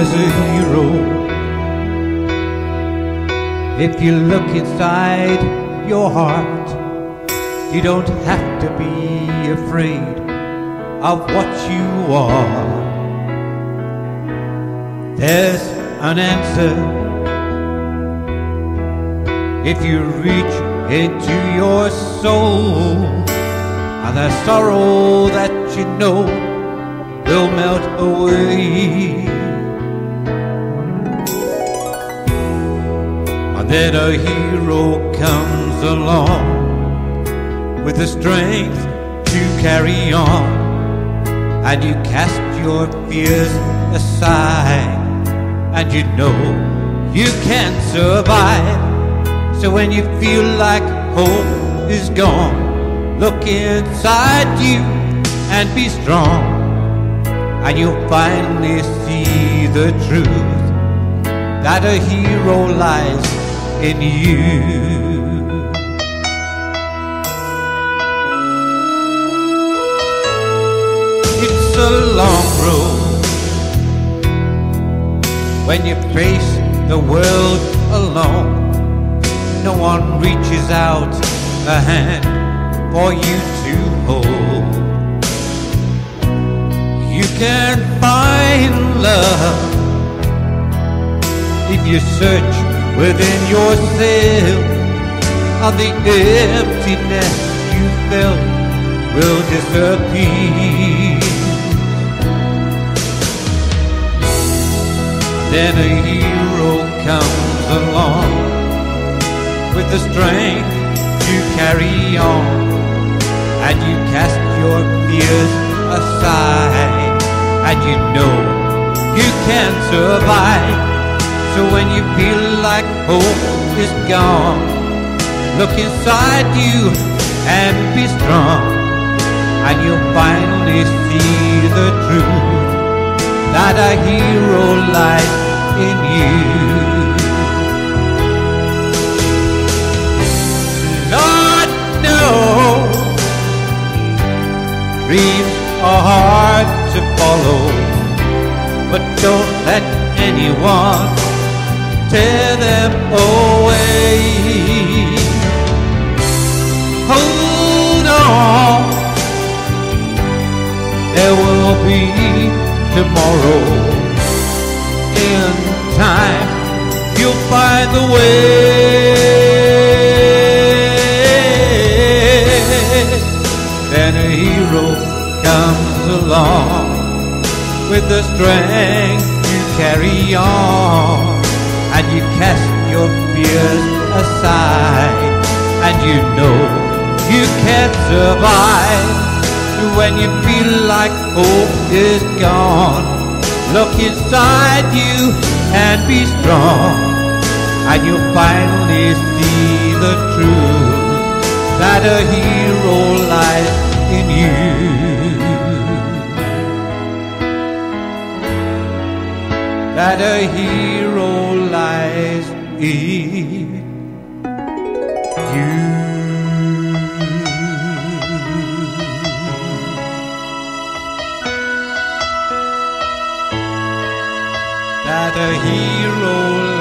as a hero. If you look inside your heart, you don't have to be afraid of what you are. There's an answer if you reach into your soul, and the sorrow that you know will melt away. And then a hero comes along with the strength to carry on, and you cast your fears aside, and you know you can survive. So when you feel like hope is gone, look inside you and be strong, and you'll finally see the truth that a hero lies in you. It's a long road when you face the world alone. No one reaches out a hand for you to hold. You can find love if you search within yourself, and the emptiness you felt will disappear. Then a hero comes along with the strength to carry on, and you cast your fears aside, and you know you can survive. So when you feel like hope is gone, look inside you and be strong, and you'll finally see the truth that a hero lies in you. Lord knows dreams are hard to follow, but don't let anyone tear them away. Hold on, there will be tomorrow. In time, you'll find the way. Then a hero comes along with the strength to carry on, and you cast your fears aside, and you know you can survive. When you feel like hope is gone, look inside you and be strong, and you'll finally see the truth that a hero lies in you. That a hero lies in you. That a hero